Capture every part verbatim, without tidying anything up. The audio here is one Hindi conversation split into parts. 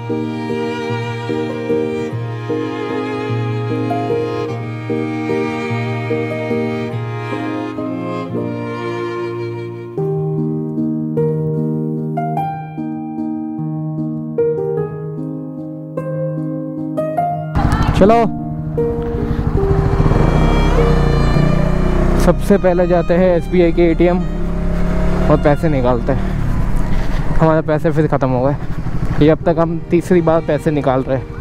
चलो सबसे पहले जाते हैं एस बी आई के ए टी एम और पैसे निकालते हैं। हमारे पैसे फिर ख़त्म हो गए। ये अब तक हम तीसरी बार पैसे निकाल रहे हैं।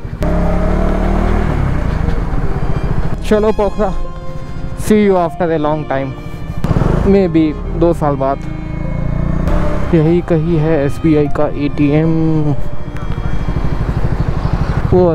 चलो Pokhara, see you after a long time, may be दो साल बाद। यही कहीं है एस बी आई का ए टी एम। वो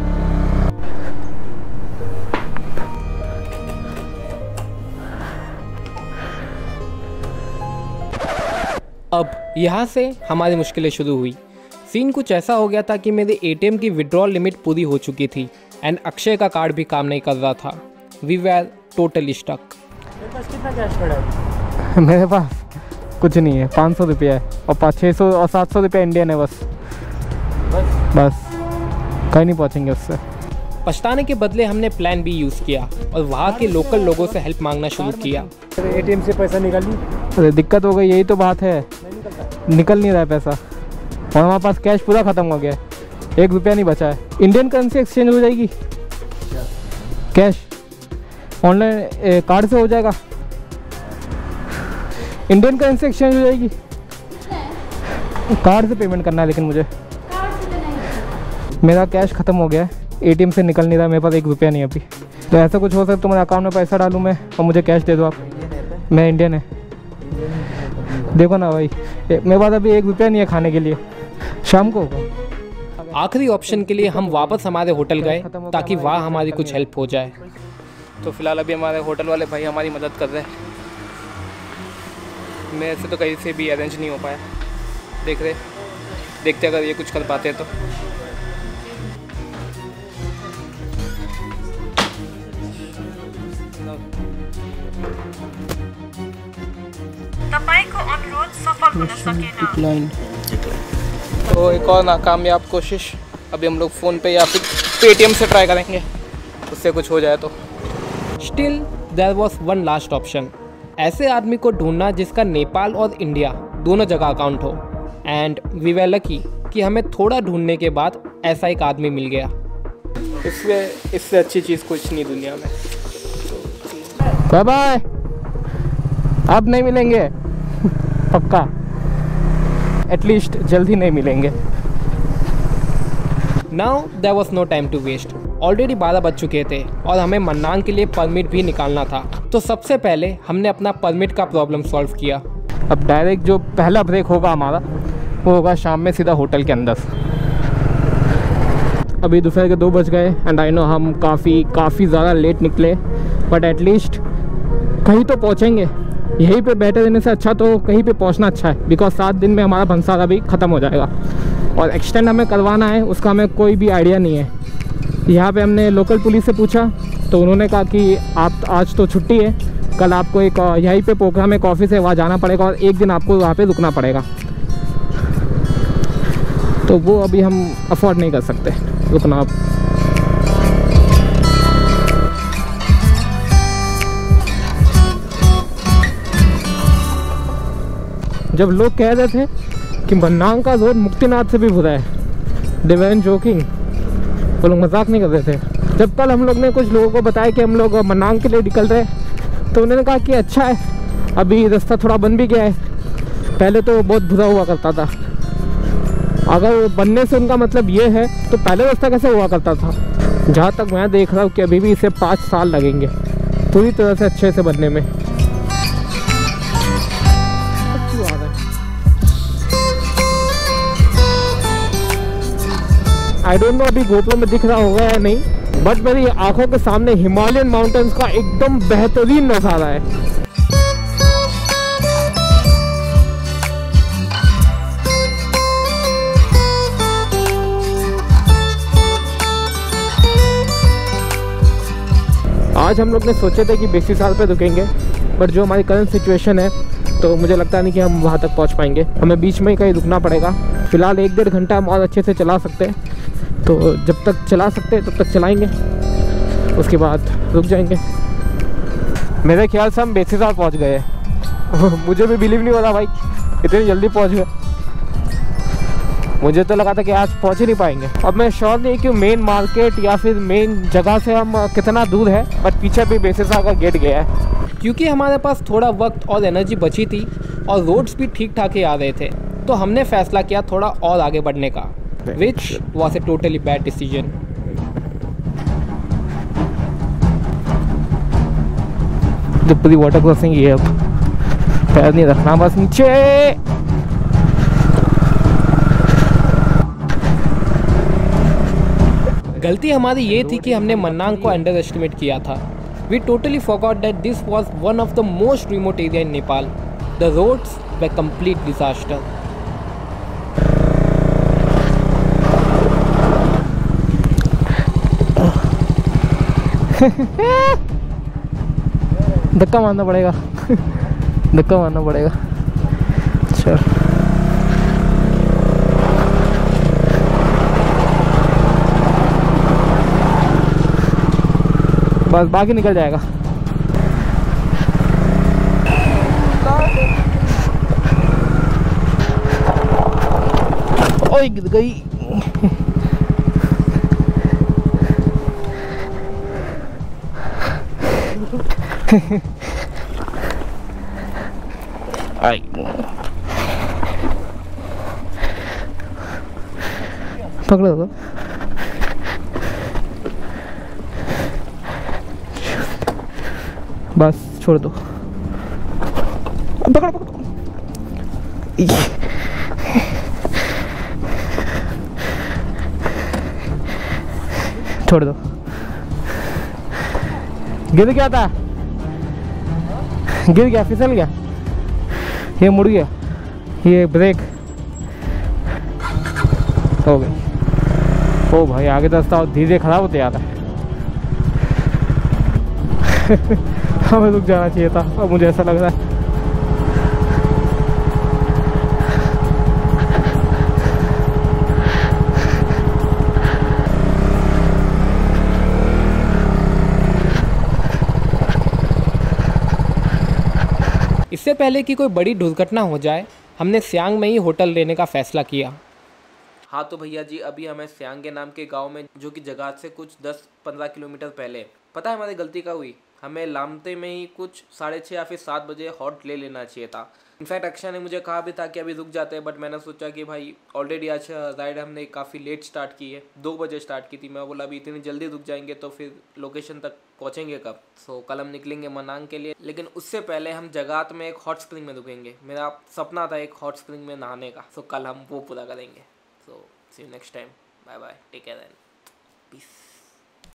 अब यहाँ से हमारी मुश्किलें शुरू हुई। सीन कुछ ऐसा हो गया था कि मेरे ए टी एम की विड्रॉल लिमिट पूरी हो चुकी थी एंड अक्षय का कार्ड भी काम नहीं कर रहा था। We were totally stuck. मेरे पास कितना कैश पड़ा है? मेरे पास कुछ नहीं है, पाँच सौ रुपया है और पाँच छः सौ और सात सौ रुपया इंडियन है बस। बस बस कहीं नहीं पहुँचेंगे उससे। पछताने के बदले हमने प्लान बी यूज़ किया और वहाँ के लोकल लोगों से हेल्प मांगना शुरू किया। ए टी एम से पैसा निकाल ली? अरे दिक्कत हो गई, यही तो बात है, निकल नहीं रहा है पैसा और हमारे पास कैश पूरा ख़त्म हो गया है, एक रुपया नहीं बचा है। इंडियन करेंसी एक्सचेंज हो जाएगी, कैश ऑनलाइन कार्ड से हो जाएगा, इंडियन करेंसी एक्सचेंज हो जाएगी। कार्ड से पेमेंट करना है लेकिन मुझे मेरा कैश ख़त्म हो गया है, ए टी एम से निकल नहीं रहा, मेरे पास एक रुपया नहीं अभी। तो ऐसा कुछ हो सकता तो मेरे अकाउंट में पैसा डालूँ मैं और मुझे कैश दे दो आप। मैं इंडियन है, देखो ना भाई, मेरे पास अभी एक रुपया नहीं है खाने के लिए, शाम को होगा। आखिरी ऑप्शन के लिए हम वापस हमारे होटल गए ताकि वहाँ हमारी कुछ हेल्प हो जाए। तो फिलहाल अभी हमारे होटल वाले भाई हमारी मदद कर रहे हैं। मेरे से तो कहीं से भी अरेंज नहीं हो पाया, देख रहे देखते अगर ये कुछ कर पाते तो। तो एक और नाकामयाब कोशिश, अभी हम लोग फ़ोन पे या फिर पेटीएम से ट्राई करेंगे, उससे कुछ हो जाए तो। Still there was one last option, ऐसे आदमी को ढूंढना जिसका नेपाल और इंडिया दोनों जगह अकाउंट हो। एंड वी वर लकी कि हमें थोड़ा ढूंढने के बाद ऐसा एक आदमी मिल गया। इससे इससे अच्छी चीज़ कुछ नहीं दुनिया में। बाय बाय, अब नहीं मिलेंगे पक्का, एटलीस्ट जल्दी नहीं मिलेंगे। Now there was no time to waste. Already बारह बज चुके थे और हमें मन्नांग के लिए परमिट भी निकालना था। तो सबसे पहले हमने अपना परमिट का प्रॉब्लम सॉल्व किया। अब डायरेक्ट जो पहला ब्रेक होगा हमारा वो होगा शाम में सीधा होटल के अंदर। अभी दोपहर के दो बज गए एंड आई नो हम काफ़ी काफ़ी ज़्यादा लेट निकले, बट एटलीस्ट कहीं तो पहुँचेंगे। यहीं पे बैठे रहने से अच्छा तो कहीं पे पहुंचना अच्छा है, बिकॉज सात दिन में हमारा भंसारा भी ख़त्म हो जाएगा और एक्सटेंड हमें करवाना है उसका हमें कोई भी आइडिया नहीं है। यहाँ पे हमने लोकल पुलिस से पूछा तो उन्होंने कहा कि आप आज तो छुट्टी है, कल आपको एक यहीं पे पोखरा में एक ऑफिस है वहाँ जाना पड़ेगा और एक दिन आपको वहाँ पे रुकना पड़ेगा। तो वो अभी हम अफोर्ड नहीं कर सकते रुकना। अब जब लोग कह रहे थे कि मन्नांग का रोड मुक्तिनाथ से भी बुरा है, दे वर जोकिंग, वो लोग मजाक नहीं कर रहे थे। जब कल हम लोग ने कुछ लोगों को बताया कि हम लोग मन्नांग के लिए निकल रहे हैं तो उन्होंने कहा कि अच्छा है, अभी रास्ता थोड़ा बन भी गया है, पहले तो बहुत बुरा हुआ करता था। अगर बनने से उनका मतलब ये है तो पहले रास्ता कैसे हुआ करता था? जहाँ तक मैं देख रहा हूँ कि अभी भी इसे पाँच साल लगेंगे पूरी तरह से अच्छे से बनने में। आई डोंट नो अभी गोप्रो में दिख रहा होगा या नहीं, बट मेरी आंखों के सामने हिमालयन माउंटेन्स का एकदम बेहतरीन नज़ारा है। आज हम लोग ने सोचे थे कि बेसी साल पे रुकेंगे, बट जो हमारी करंट सिचुएशन है तो मुझे लगता नहीं कि हम वहाँ तक पहुँच पाएंगे, हमें बीच में ही कहीं रुकना पड़ेगा। फ़िलहाल एक डेढ़ घंटा हम और अच्छे से चला सकते हैं, तो जब तक चला सकते हैं तब तक चलाएँगे, उसके बाद रुक जाएंगे। मेरे ख्याल से हम बेसिसार पहुँच गए हैं। मुझे भी बिलीव नहीं हो रहा भाई, इतनी जल्दी पहुँच गए। मुझे तो लगा था कि आज पहुँच ही नहीं पाएंगे। अब मैं श्योर नहीं कि मेन मार्केट या फिर मेन जगह से हम कितना दूर है, बट पीछे भी बेसिसार का गेट गया है। क्योंकि हमारे पास थोड़ा वक्त और एनर्जी बची थी और रोड्स भी ठीक ठाक ही आ रहे थे, तो हमने फैसला किया थोड़ा और आगे बढ़ने का, which was a totally bad decision. जब पूरी वाटर क्रॉसिंग ये, अब पैर नहीं रखना, बस नीचे। गलती हमारी ये थी कि हमने मन्नांग को अंडर एस्टिमेट किया था। We totally forgot that this was one of the most remote area in Nepal. The roads were complete disaster. धक्का मारना पड़ेगा। धक्का मारना पड़ेगा। चल बस बाकी निकल जाएगा। ओए गिर गई। आई पकड़ो तो। बस छोड़ दो। पकड़ो पकड़ो। छोड़ दो। गिर गया था, गिर गया, फिसल गया, ये मुड़ गया, ये ब्रेक हो गई। ओ भाई आगे रास्ता और धीरे खराब होते जा रहा है। हमें रुक जाना चाहिए था, अब मुझे ऐसा लग रहा है। इससे पहले कि कोई बड़ी दुर्घटना हो जाए, हमने सियांग में ही होटल लेने का फैसला किया। हाँ तो भैया जी, अभी हमें सियांग के नाम के गांव में, जो कि जगह से कुछ दस पंद्रह किलोमीटर पहले, पता है हमारी गलती क्या हुई? हमें लामते में ही कुछ साढ़े छः या फिर सात बजे हॉट ले लेना चाहिए था। इनफैक्ट अक्षय ने मुझे कहा भी था कि अभी रुक जाते हैं, बट मैंने सोचा कि भाई ऑलरेडी आज राइड हमने काफ़ी लेट स्टार्ट की है, दो बजे स्टार्ट की थी। मैं बोला अभी इतनी जल्दी रुक जाएंगे तो फिर लोकेशन तक पहुँचेंगे कब? सो कल हम निकलेंगे मनांग के लिए, लेकिन उससे पहले हम जगात में एक हॉट स्प्रिंग में रुकेंगे। मेरा सपना था एक हॉट स्प्रिंग में नहाने का, सो कल हम वो पूरा करेंगे। So see you next time, bye bye, take care and piece.